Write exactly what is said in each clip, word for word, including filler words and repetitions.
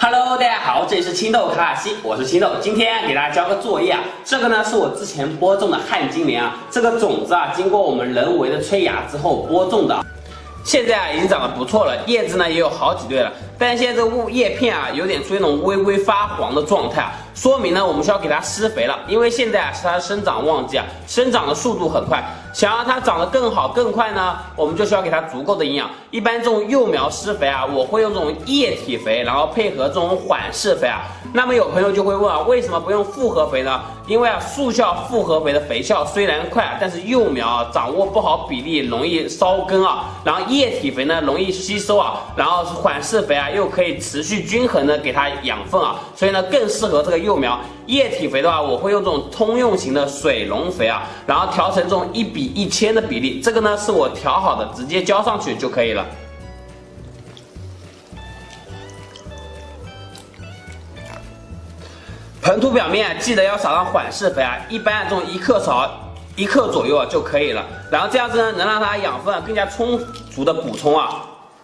Hello， 大家好，这里是青豆卡卡西，我是青豆。今天给大家交个作业啊，这个呢是我之前播种的旱金莲啊，这个种子啊经过我们人为的催芽之后播种的，现在啊已经长得不错了，叶子呢也有好几对了，但是现在这个叶片啊有点出现那种微微发黄的状态啊，说明呢我们需要给它施肥了，因为现在啊是它的生长旺季啊，生长的速度很快，想让它长得更好更快呢，我们就需要给它足够的营养。一般这种幼苗施肥啊，我会用这种液体肥，然后配合这种缓释肥啊。那么有朋友就会问啊，为什么不用复合肥呢？因为啊，速效复合肥的肥效虽然快啊，但是幼苗啊掌握不好比例，容易烧根啊。然后液体肥呢容易吸收啊，然后缓释肥啊又可以持续均衡的给它养分啊，所以呢更适合这个幼苗。液体肥的话，我会用这种通用型的水溶肥啊，然后调成这种一比一千的比例，这个呢是我调好的，直接浇上去就可以了。盆土表面啊，记得要撒上缓释肥啊，一般这种一克勺一克左右啊就可以了。然后这样子呢，能让它养分啊更加充足的补充啊。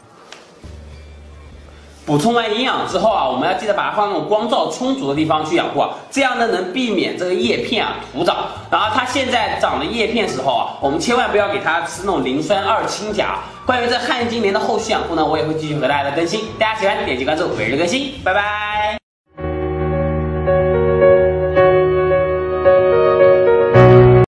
补充完营养之后啊，我们要记得把它放那种光照充足的地方去养护啊，这样呢能避免这个叶片啊徒长。然后它现在长的叶片时候啊，我们千万不要给它吃那种磷酸二氢钾。关于这旱金莲的后续养护呢，我也会继续和大家的更新。大家喜欢点击关注，每日更新，拜拜。